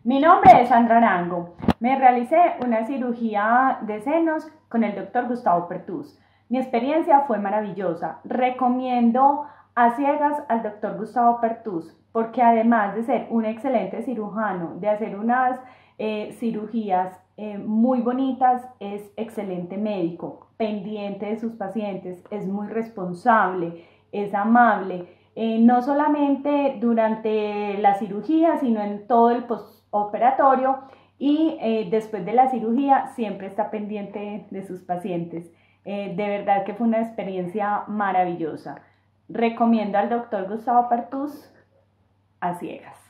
Mi nombre es Sandra Arango. Me realicé una cirugía de senos con el doctor Gustavo Pertús. Mi experiencia fue maravillosa. Recomiendo a ciegas al doctor Gustavo Pertús porque además de ser un excelente cirujano, de hacer unas cirugías muy bonitas, es excelente médico, pendiente de sus pacientes, es muy responsable, es amable. No solamente durante la cirugía, sino en todo el postoperatorio y después de la cirugía siempre está pendiente de sus pacientes. De verdad que fue una experiencia maravillosa. Recomiendo al doctor Gustavo Pertús a ciegas.